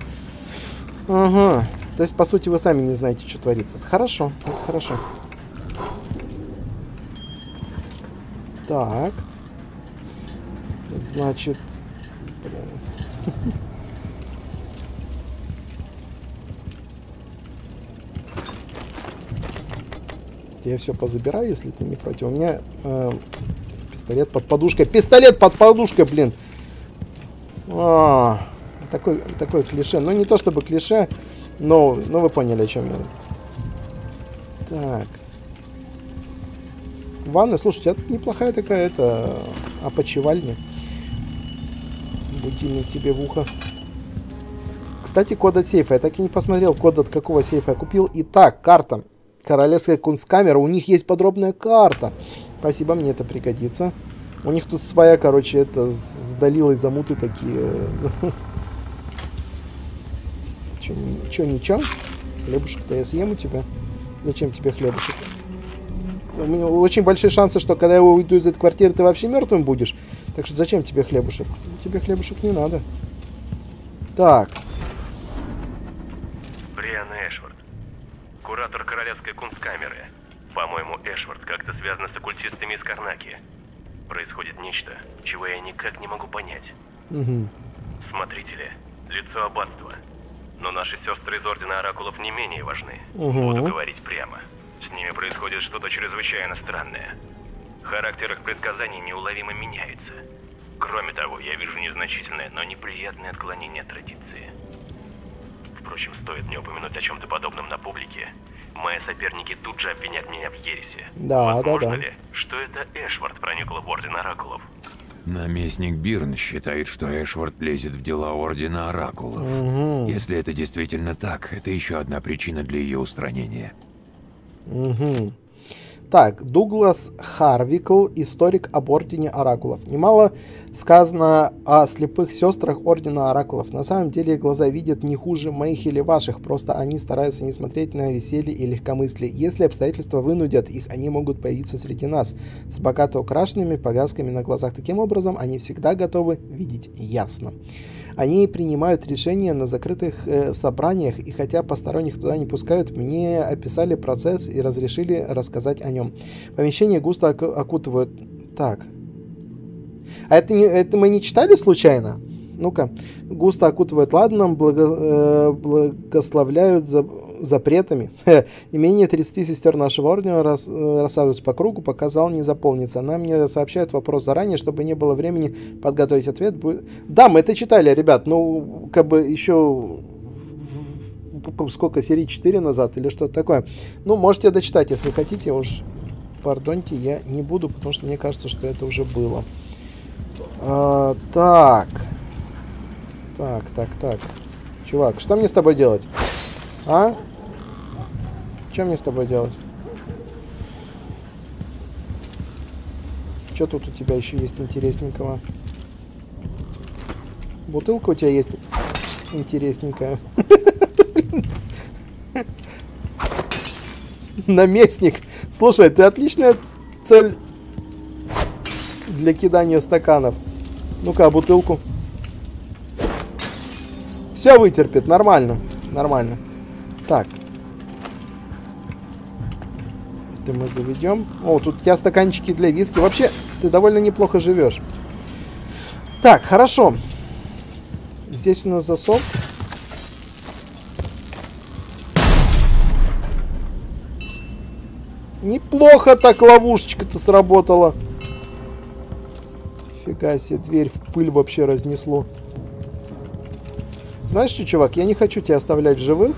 Ага. То есть, по сути, вы сами не знаете, что творится. Хорошо, это хорошо. Так. Значит... Я все позабираю, если ты не против. У меня пистолет под подушкой. Пистолет под подушкой, блин! Такое клише. Ну, не то чтобы клише, но вы поняли, о чем я. Так. Ванна, слушайте, это неплохая такая, опочивальня. Будильник тебе в ухо. Кстати, код от сейфа. Я так и не посмотрел, код от какого сейфа я купил. Итак, карта. Королевская кунсткамера. У них есть подробная карта. Спасибо, мне это пригодится. У них тут своя, короче, это с Далилой замуты такие. Чё, ничего? Хлебушек-то я съем у тебя. Зачем тебе хлебушек? У меня очень большие шансы, что когда я уйду из этой квартиры, ты вообще мертвым будешь. Так что зачем тебе хлебушек? Тебе хлебушек не надо. Так. Брианна Эшвард. Куратор Королевской кунсткамеры. По-моему, Эшвард как-то связан с оккультистами из Карнаки. Происходит нечто, чего я никак не могу понять. Смотрители. Лицо аббатства. Но наши сестры из Ордена Оракулов не менее важны. Буду говорить прямо. С ними происходит что-то чрезвычайно странное. Характер их предсказаний неуловимо меняется. Кроме того, я вижу незначительное, но неприятное отклонение от традиции. Впрочем, стоит мне упомянуть о чем-то подобном на публике, мои соперники тут же обвинят меня в ереси. Возможно ли, что это Эшвард проникла в Орден Оракулов? Наместник Бирн считает, что Эшвард лезет в дела Ордена Оракулов. Если это действительно так, это еще одна причина для ее устранения. Так, Дуглас Харвикл, историк об Ордене Оракулов. Немало сказано о слепых сестрах Ордена Оракулов. На самом деле глаза видят не хуже моих или ваших, просто они стараются не смотреть на веселье и легкомыслие. Если обстоятельства вынудят их, они могут появиться среди нас с богато украшенными повязками на глазах. Таким образом, они всегда готовы видеть ясно. Они принимают решения на закрытых собраниях, и хотя посторонних туда не пускают, мне описали процесс и разрешили рассказать о нем. Помещение густо окутывают... Так. А это мы не читали случайно? Ну-ка. Густо окутывают ладаном, благословляют запретами. Не менее 30 сестер нашего ордена рассаживаются по кругу, пока зал не заполнится. Нам мне сообщают вопрос заранее, чтобы не было времени подготовить ответ. Да, мы это читали, ребят. Ну, как бы еще... Сколько, серии 4 назад или что-то такое. Ну, можете дочитать, если хотите. Уж, пардоньте, я не буду, потому что мне кажется, что это уже было. Так. Чувак, что мне с тобой делать? А? Что мне с тобой делать? Что тут у тебя еще есть интересненького? Бутылка у тебя есть интересненькая. Наместник. Слушай, ты отличная цель для кидания стаканов. Ну-ка, бутылку. Все вытерпит, нормально. Нормально. Так. Это мы заведем. О, тут у тебя стаканчики для виски. Вообще, ты довольно неплохо живешь. Так, хорошо. Здесь у нас засов. Неплохо так ловушечка-то сработала. Фига себе, дверь в пыль вообще разнесло. Знаешь что, чувак, я не хочу тебя оставлять в живых.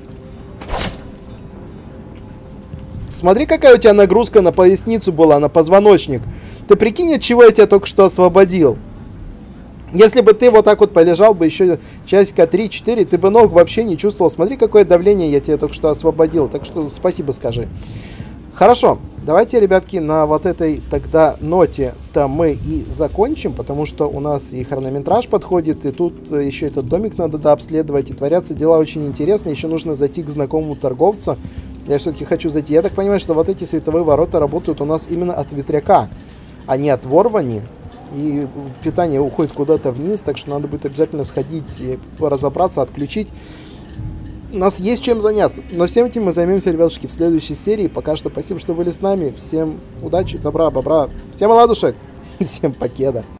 Смотри, какая у тебя нагрузка на поясницу была, на позвоночник. Ты прикинь, от чего я тебя только что освободил. Если бы ты вот так вот полежал бы еще часика 3-4, ты бы ног вообще не чувствовал. Смотри, какое давление я тебе только что освободил. Так что спасибо скажи. Хорошо, давайте, ребятки, на вот этой тогда ноте-то мы и закончим, потому что у нас и хронометраж подходит, и тут еще этот домик надо дообследовать, и творятся дела очень интересные. Еще нужно зайти к знакомому торговцу. Я все-таки хочу зайти. Я так понимаю, что вот эти световые ворота работают у нас именно от ветряка, а не от ворвани. И питание уходит куда-то вниз, так что надо будет обязательно сходить, разобраться, отключить. У нас есть чем заняться. Но всем этим мы займемся, ребятушки, в следующей серии. Пока что спасибо, что были с нами. Всем удачи, добра, бобра. Всем ладушек. Всем покеда.